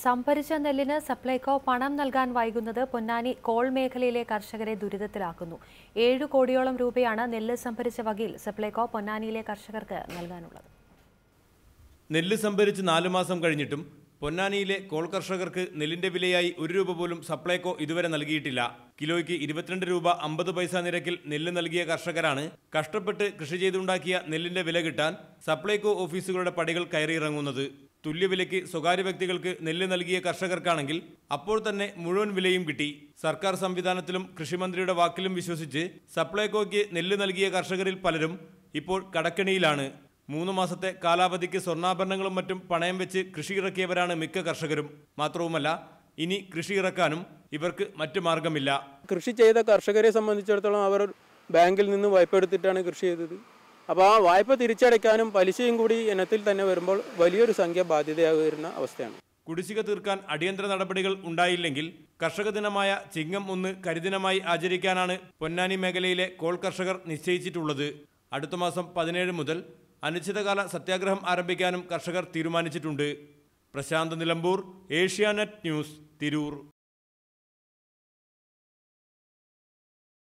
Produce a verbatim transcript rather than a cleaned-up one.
സംഭരിച്ച നെല്ലിന് സപ്ലൈകോ പണം നൽകാൻ വൈകുന്നത് പൊന്നാനി കോൾ മേഖലയിലെ കർഷകരെ ദുരിതത്തിലാക്കുന്നു. ഏഴു കോടിയോളം രൂപയാണ് നെല്ല് സംഭരിച്ച വകയിൽ സപ്ലൈകോ പൊന്നാനിയിലെ കർഷകർക്ക് നൽകാനുള്ളത്. നെല്ല് സംഭരിച്ച് നാലു മാസം കഴിഞ്ഞിട്ടും പൊന്നാനിയിലെ കോൾ കർഷകർക്ക് നെല്ലിന്റെ വിലയായി ഒരു രൂപ പോലും സപ്ലൈകോ ഇതുവരെ നൽകിയിട്ടില്ല. കിലോയ്ക്ക് ഇരുപത്തിരണ്ട് രൂപ അമ്പത് പൈസ നിരക്കിൽ നെല്ല് നൽകിയ കർഷകരാണ് കഷ്ടപ്പെട്ട് കൃഷി ചെയ്തുണ്ടാക്കിയ നെല്ലിന്റെ വില കിട്ടാൻ സപ്ലൈകോ ഓഫീസുകളുടെ പടികൾ കയറിയിറങ്ങുന്നത്. തുല്യവിലയ്ക്ക് സ്വകാര്യ വ്യക്തികൾക്ക് നെല്ല് നൽകിയ കർഷകർക്കാണെങ്കിൽ അപ്പോൾ തന്നെ മുഴുവൻ വിലയും കിട്ടി. സർക്കാർ സംവിധാനത്തിലും കൃഷിമന്ത്രിയുടെ വാക്കിലും വിശ്വസിച്ച് സപ്ലൈകോയ്ക്ക് നെല്ല് നൽകിയ കർഷകരിൽ പലരും ഇപ്പോൾ കടക്കെണിയിലാണ്. മൂന്ന് മാസത്തെ കാലാവധിക്ക് സ്വർണ്ണാഭരണങ്ങളും മറ്റും പണയം വെച്ച് കൃഷി ഇറക്കിയവരാണ് മിക്ക കർഷകരും. മാത്രവുമല്ല, ഇനി കൃഷി ഇറക്കാനും ഇവർക്ക് മറ്റു മാർഗമില്ല. കൃഷി ചെയ്ത കർഷകരെ സംബന്ധിച്ചിടത്തോളം അവർ ബാങ്കിൽ നിന്ന് വായ്പ എടുത്തിട്ടാണ് കൃഷി ചെയ്തത്. അപ്പോൾ ആ വായ്പ തിരിച്ചടയ്ക്കാനും പലിശയും കൂടി ഇനത്തിൽ തന്നെ വരുമ്പോൾ വലിയൊരു സംഖ്യ ബാധ്യതയാകുന്ന അവസ്ഥയാണ്. കുടിശ്ശിക തീർക്കാൻ അടിയന്തര നടപടികൾ ഉണ്ടായില്ലെങ്കിൽ കർഷക ദിനമായ ചിങ്ങം ഒന്ന് കരിദിനമായി ആചരിക്കാനാണ് പൊന്നാനി മേഖലയിലെ കോൾ കർഷകർ നിശ്ചയിച്ചിട്ടുള്ളത്. അടുത്ത മാസം പതിനേഴ് മുതൽ അനിശ്ചിതകാല സത്യാഗ്രഹം ആരംഭിക്കാനും കർഷകർ തീരുമാനിച്ചിട്ടുണ്ട്. പ്രശാന്ത് നിലമ്പൂർ, ഏഷ്യാനെറ്റ് ന്യൂസ്, തിരൂർ.